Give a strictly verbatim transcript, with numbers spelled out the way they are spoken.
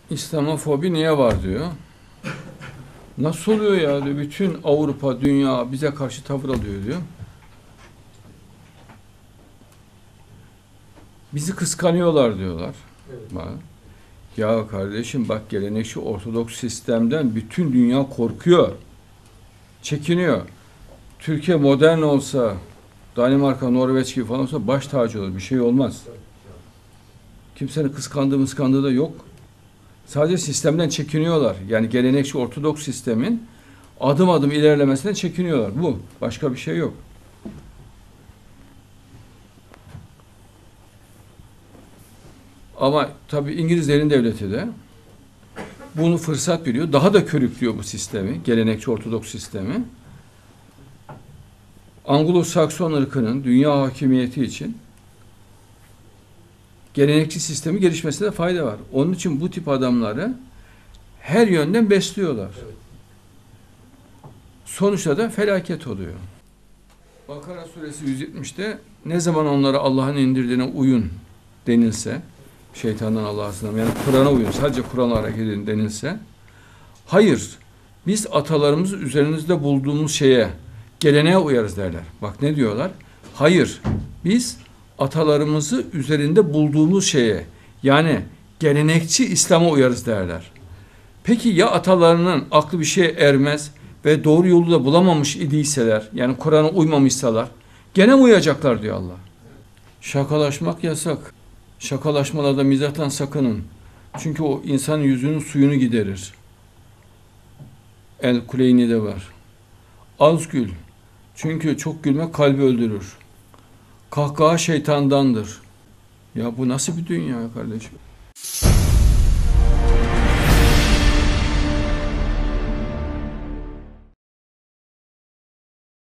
İslamofobi niye var diyor. Nasıl oluyor ya diyor. Bütün Avrupa, dünya bize karşı tavır alıyor diyor. Bizi kıskanıyorlar diyorlar. Evet. Bak. Ya kardeşim bak, gelenekçi Ortodoks sistemden bütün dünya korkuyor. Çekiniyor. Türkiye modern olsa, Danimarka, Norveç gibi falan olsa baş tacı olur. Bir şey olmaz. Kimsenin kıskandığı mıskandığı da yok. Sadece sistemden çekiniyorlar. Yani gelenekçi Ortodoks sistemin adım adım ilerlemesinden çekiniyorlar. Bu. Başka bir şey yok. Ama tabii İngilizlerin devleti de bunu fırsat biliyor. Daha da körüklüyor bu sistemi. Gelenekçi Ortodoks sistemi. Anglo-Sakson ırkının dünya hakimiyeti için gelenekçi sistemi gelişmesine fayda var. Onun için bu tip adamları her yönden besliyorlar. Evet. Sonuçta da felaket oluyor. Bakara suresi yüz yetmişte ne zaman onlara Allah'ın indirdiğine uyun denilse, şeytandan Allah'a sığınalım, yani Kur'an'a uyun, sadece Kur'an'a hareket edin denilse, hayır, biz atalarımız üzerinizde bulduğumuz şeye, geleneğe uyarız derler. Bak ne diyorlar? Hayır, biz atalarımızı üzerinde bulduğumuz şeye, yani gelenekçi İslam'a uyarız derler. Peki ya atalarının aklı bir şeye ermez ve doğru yolu da bulamamış idiyseler, yani Kur'an'a uymamışsalar, gene mi uyacaklar diyor Allah. Şakalaşmak yasak. Şakalaşmalarda mizahtan sakının. Çünkü o insanın yüzünün suyunu giderir. El Kuleyni de var. Az gül. Çünkü çok gülmek kalbi öldürür. Kahkaha şeytandandır. Ya bu nasıl bir dünya kardeşim?